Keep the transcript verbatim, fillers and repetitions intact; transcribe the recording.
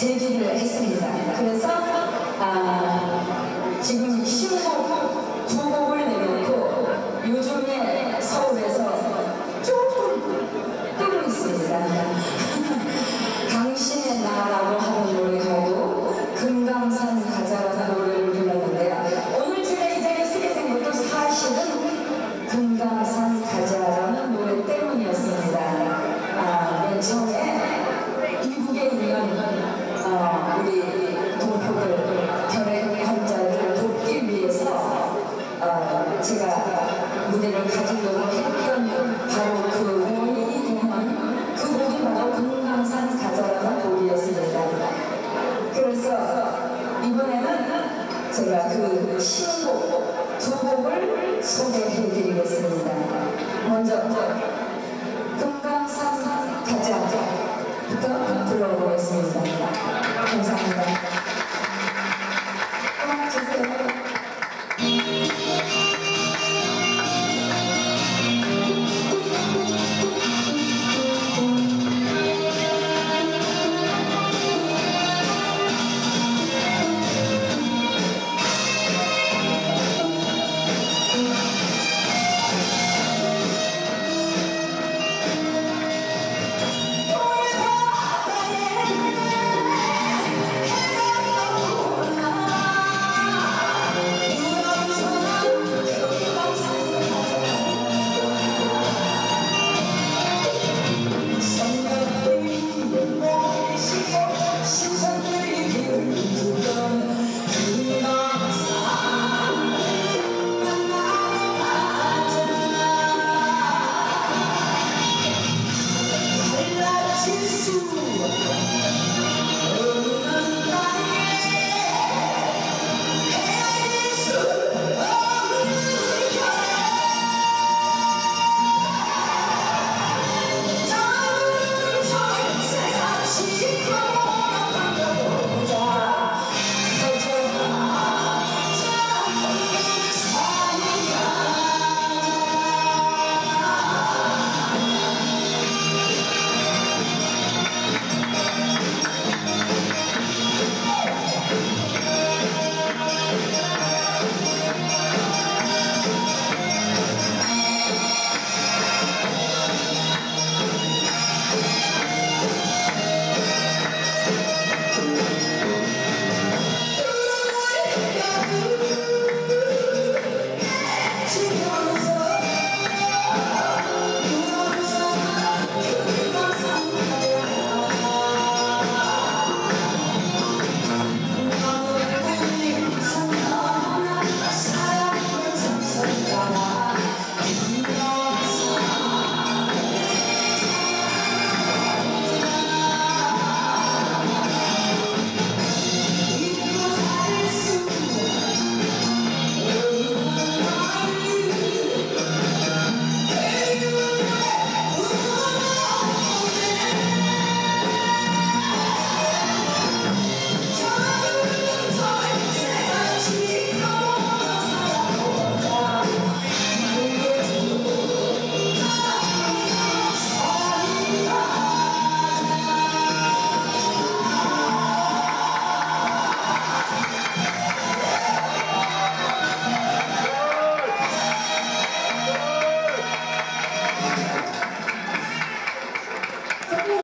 제기를 했습니다. 그래서 아, 지금 신곡 두 곡을 내놓고 요즘에 서울에서 조금 뜨고 있습니다. 당신의 나라고 하는 노래하고 금강산 가자라는 노래를 불렀는데요. 오늘 제가 이 자리에 쓰게 된 것도 사실은 금강산 가자라는 노래 때문이었습니다. 아, 맨 처음에 미국에 있는 어, 우리 동포들 결핵 환자들을 돕기 위해서 어, 제가 무대를 가지려고 했던 바로 그 원인이 되는 그 곡이 바로 금강산 가자라는 곡이었습니다. 그래서 이번에는 제가 그 신곡 두 곡을 소개해드리겠습니다. 먼저 금강산 가자부터 불러보겠습니다.